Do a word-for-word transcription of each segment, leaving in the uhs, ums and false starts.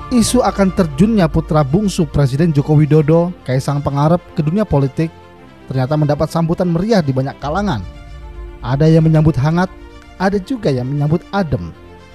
Isu akan terjunnya putra bungsu Presiden Joko Widodo, Kaisang Pangarep, ke dunia politik ternyata mendapat sambutan meriah di banyak kalangan. Ada yang menyambut hangat, ada juga yang menyambut adem.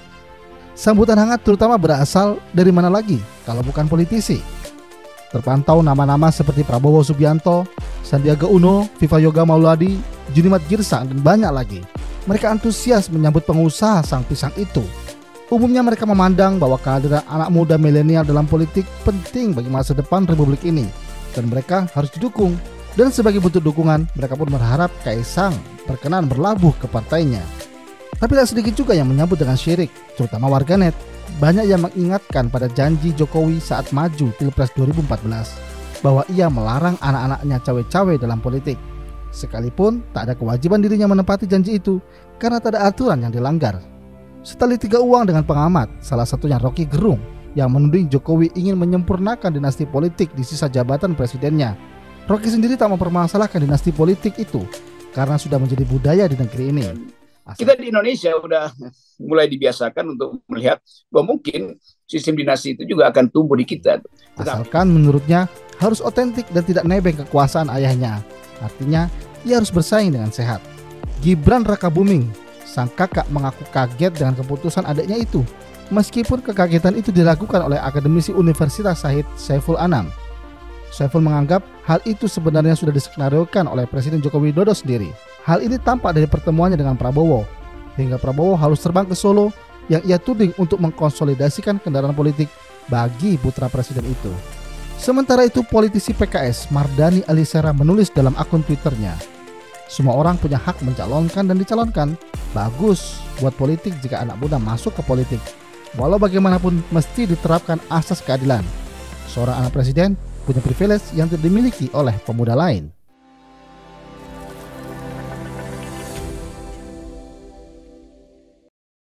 Sambutan hangat terutama berasal dari mana lagi kalau bukan politisi. Terpantau nama-nama seperti Prabowo Subianto, Sandiaga Uno, Viva Yoga Mauladi, Junimat Girsang, dan banyak lagi. Mereka antusias menyambut pengusaha sang pisang itu. Umumnya mereka memandang bahwa kehadiran anak muda milenial dalam politik penting bagi masa depan Republik ini, dan mereka harus didukung. Dan sebagai bentuk dukungan, mereka pun berharap Kaisang berkenan berlabuh ke partainya. Tapi tak sedikit juga yang menyambut dengan syirik, terutama warganet. Banyak yang mengingatkan pada janji Jokowi saat maju Pilpres dua ribu empat belas, bahwa ia melarang anak-anaknya cawe-cawe dalam politik. Sekalipun tak ada kewajiban dirinya menepati janji itu, karena tak ada aturan yang dilanggar. Setali tiga uang dengan pengamat, salah satunya Rocky Gerung, yang menuding Jokowi ingin menyempurnakan dinasti politik di sisa jabatan presidennya. Rocky sendiri tak mempermasalahkan dinasti politik itu, karena sudah menjadi budaya di negeri ini. Asal... Kita di Indonesia udah mulai dibiasakan untuk melihat bahwa mungkin sistem dinasti itu juga akan tumbuh di kita. Asalkan menurutnya harus otentik dan tidak nebeng kekuasaan ayahnya. Artinya, ia harus bersaing dengan sehat. Gibran Rakabuming, sang kakak, mengaku kaget dengan keputusan adiknya itu, meskipun kekagetan itu dilakukan oleh akademisi Universitas Syahid Saiful Anam. Saiful menganggap hal itu sebenarnya sudah diskenariokan oleh Presiden Joko Widodo sendiri. Hal ini tampak dari pertemuannya dengan Prabowo, hingga Prabowo harus terbang ke Solo yang ia tuding untuk mengkonsolidasikan kendaraan politik bagi putra presiden itu. Sementara itu, politisi P K S Mardani Alisera menulis dalam akun Twitternya, "Semua orang punya hak mencalonkan dan dicalonkan. Bagus buat politik jika anak muda masuk ke politik. Walau bagaimanapun mesti diterapkan asas keadilan. Seorang anak presiden punya privilege yang tidak dimiliki oleh pemuda lain."